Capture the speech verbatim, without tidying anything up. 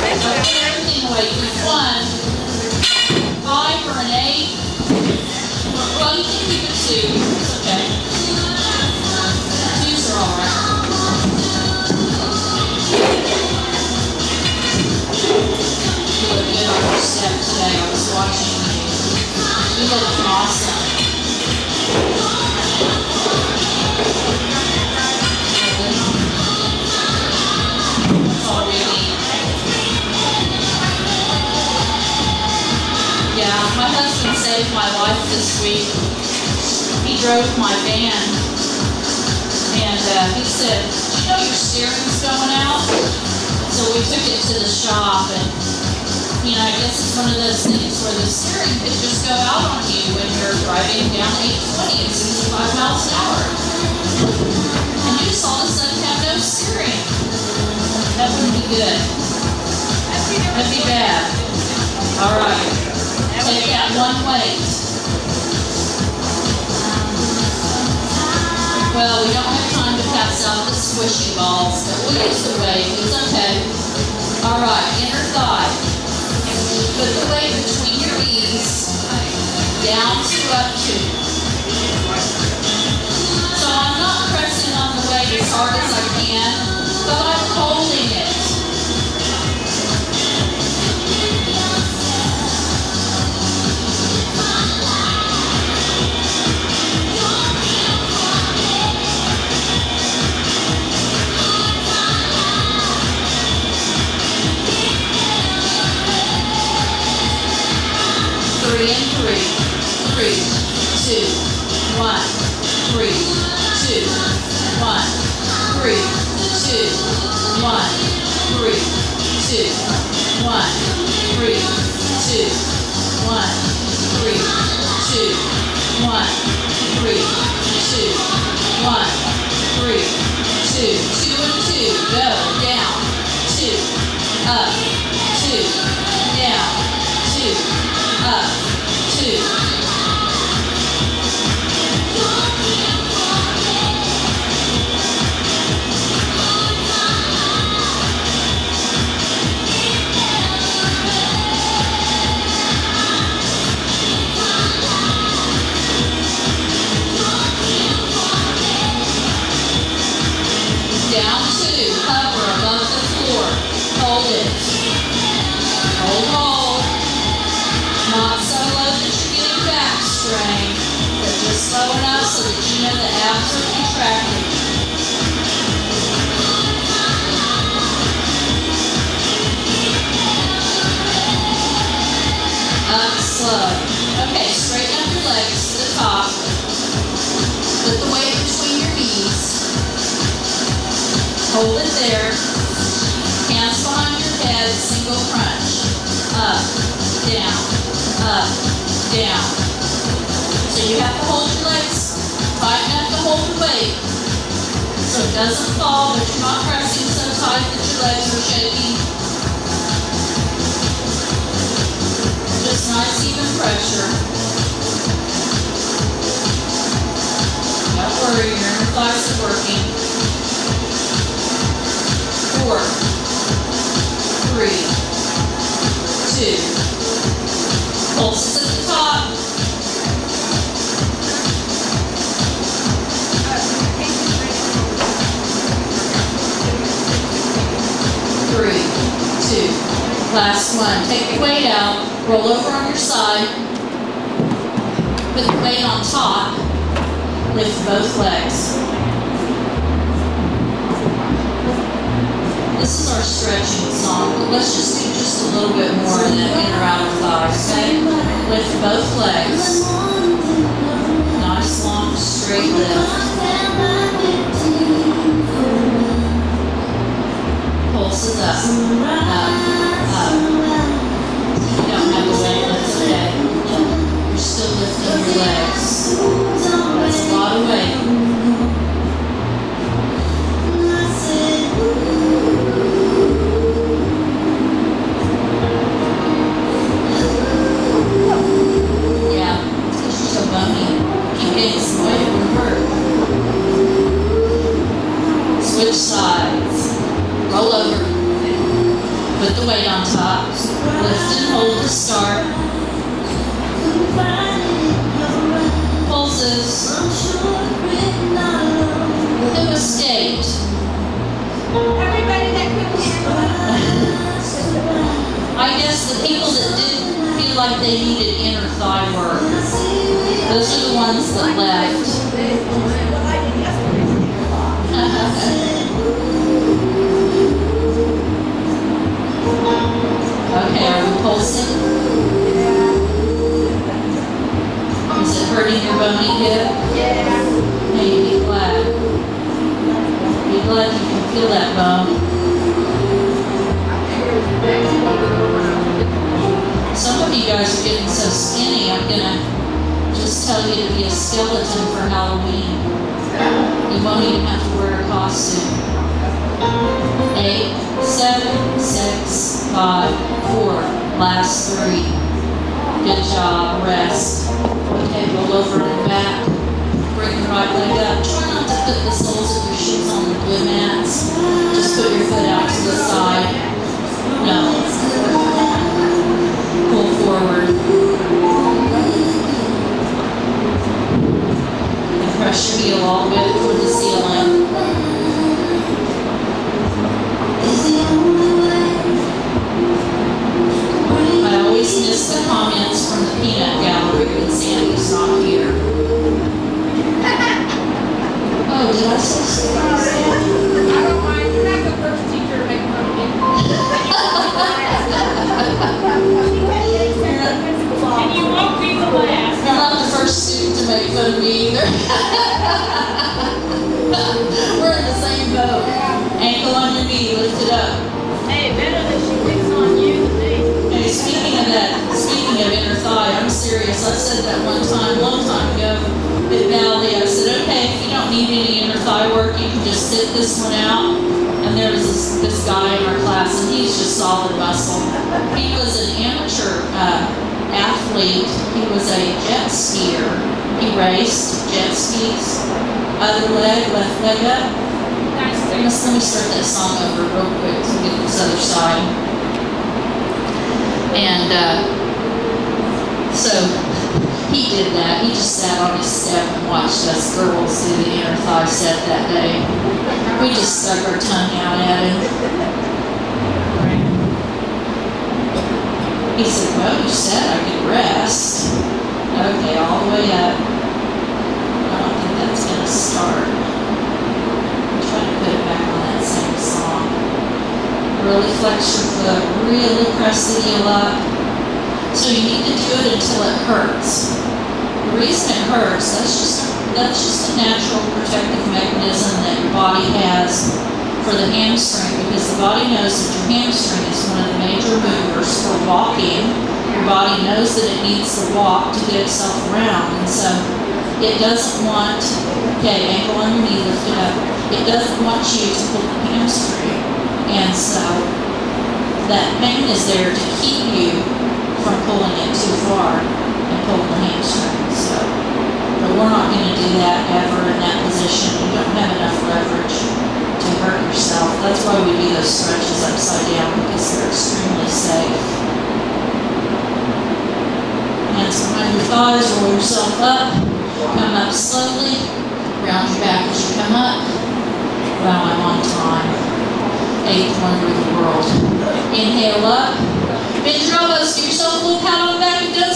everything away. You can one, five or an eight. Well, you can keep it two. It's okay. Twos are all right. You look good on your step today. I was watching you. You look awesome. That's all we need. Yeah, my husband saved my life this week. He drove my van, and uh, he said, "You know your steering's going out?" So we took it to the shop, and you know, I guess it's one of those things where the steering could just go out on you when you're driving down eight twenty at sixty-five miles an hour. And you just all of a sudden have no steering. That wouldn't be good. That'd be bad. All right. Take that one weight. Well, we don't have time to pass out the squishy balls, but we'll use the weight. It's okay. All right, inner thigh. Put the weight between your knees, down to up to. So I'm not pressing on the weight as hard as I can, but I'm holding it. Three and three. Three, two, one, three, two, one, three, two, one, three, two, one, three, two, one, three, two, one, three, two, one, three, two, two and two. Go down, two, up, two, down, two, up, two. Down two, hover above the floor. Hold it. Hold, hold. Not so low that you're getting back strain, but just low enough so that you know the abs are contracting. Up slow. Okay, straighten up your legs to the top. Put the weight between your knees. Hold it there. Hands behind your head, single crunch. Up, down, up, down. So you have to hold your legs tight enough to hold the weight so it doesn't fall, but you're not pressing so tight that your legs are shaking. Just nice even pressure. Don't worry, your inner thighs are working. Four, three, two. Pulses at the top. Three, two. Last one. Take the weight out. Roll over on your side. Put the weight on top. Lift both legs. This is our stretching song, but let's just do just a little bit more in that inner outer thigh, okay? Lift both legs. Nice, long, straight lift. Pulse it up, up, up. You don't have to wait, that's okay. You're still lifting your legs. That's a lot of weight. Switch sides. Roll over. Put the weight on top. Lift and hold to start. Pulses. It was state. Everybody that couldn't I guess the people that didn't feel like they needed inner thigh work, those are the ones that left. Okay, are we pulsing? Is it hurting your bony hip? Yeah. Hey, be glad. Be glad you can feel that bone. Some of you guys are getting so skinny, I'm gonna just tell you to be a skeleton for Halloween. You won't even have to wear a costume. Eight, seven, six, five, four, last three. Good job, rest. Okay, roll over and back. Bring the right leg up. Try not to put the soles of your shoes on the blue mats. Just put your foot out to the side. No. Pull forward. And press your heel all the way toward the ceiling. I always miss the comments from the peanut gallery when Sandy's not here. Oh, did I say something? I don't mind. You're not the first teacher to make fun of me. And you won't be the last. You're not the first student to make fun of me either. We're in the same boat. Ankle on your knee, lift it up. Hey, better that she picks on you than me. Hey, speaking of that, speaking of inner thigh, I'm serious. I said that one time, long time ago, at Valley. I said, okay, if you don't need any inner thigh work, you can just sit this one out. And there was this, this guy in our class, and he's just solid muscle. He was an amateur uh, athlete. He was a jet skier. He raced jet skis. Other leg, left leg up. Nice. Let me, let me start that song over real quick to get this other side. And uh, so he did that. He just sat on his step and watched us girls do the inner thigh set that day. We just stuck our tongue out at him. He said, well, you said I could rest. Okay, all the way up. I don't think that's going to start. I'm trying to put it back on that same song. Really flex your foot. Really press the heel up. So you need to do it until it hurts. The reason it hurts, that's just that's just a natural protective mechanism that your body has for the hamstring, because the body knows that your hamstring is one of the major movers for walking. Your body knows that it needs to walk to get itself around, and so it doesn't want, okay, ankle on your knee, lift it up. It doesn't want you to pull the hamstring, and so that pain is there to keep you from pulling it too far and pulling the hamstring. So, but we're not going to do that ever in that position. You don't have enough leverage to hurt yourself. That's why we do those stretches upside down, because they're extremely safe. Hands behind your thighs, roll yourself up, come up slowly, round your back as you come up. Wow, I'm on time. Eighth wonder of the world. Inhale up. Bend your elbows, give yourself a little pat on the back and